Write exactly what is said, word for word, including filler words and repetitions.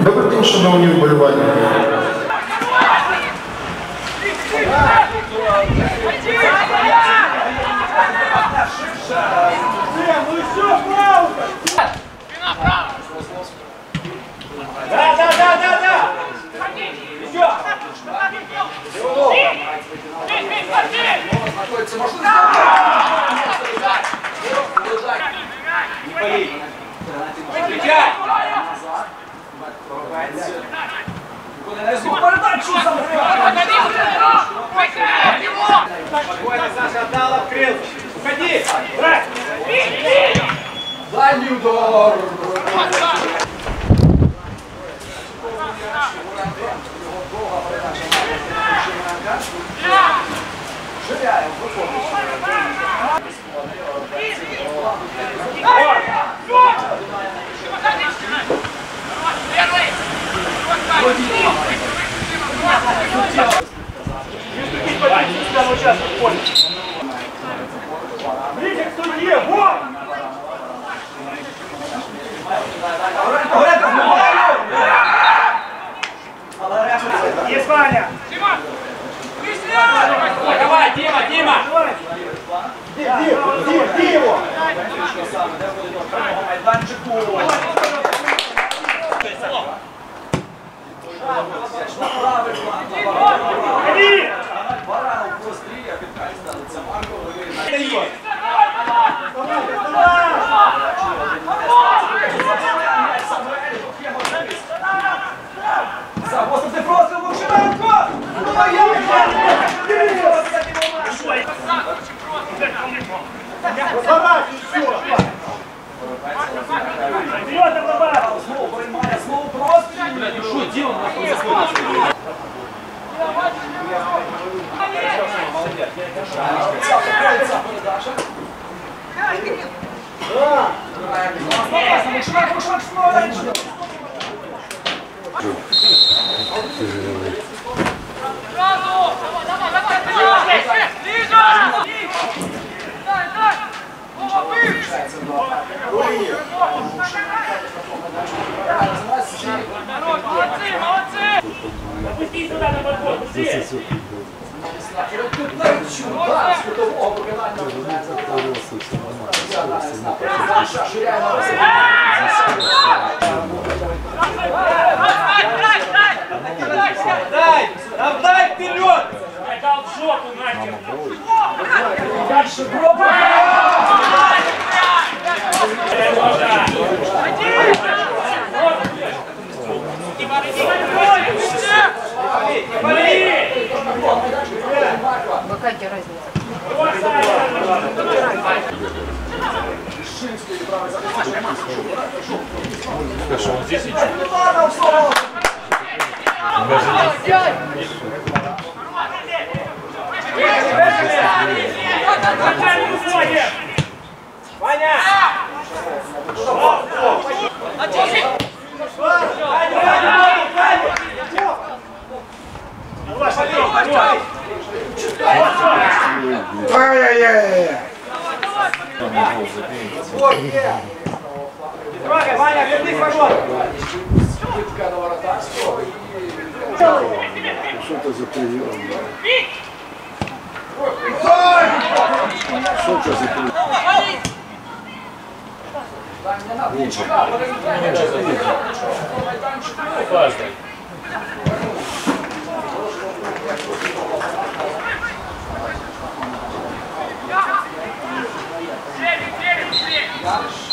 Добрий день, шановні вболівальники. Да, да, да, да, да! Еще! Не болей! Встречай! Спокойно, Саша, отдал, открыл. Уходи! Брать! Дальний удар! Ширяев выходит. Ближе к судье! Вот! Есть Ваня! Дима! Давай, Дима, Дима! Ди, ди, ди его! Иди! Баранов быстрее, опять станется Марко. Просто ты просто Лукшенко! Вперед, Абрабат! Снова прямая, снова просто! Ну что делаем? Опусти сюда на подбор, быстрее! Дай! Отдай вперед! Дал в жопу нахер! Дальше пробуй! Какая разница? Хорошо, вот здесь ничего. Ваня! Ай-яй-яй! Трогай, Ваня, вернись в вагон! Что это за прием? Что это за прием? Сели, сели, сели!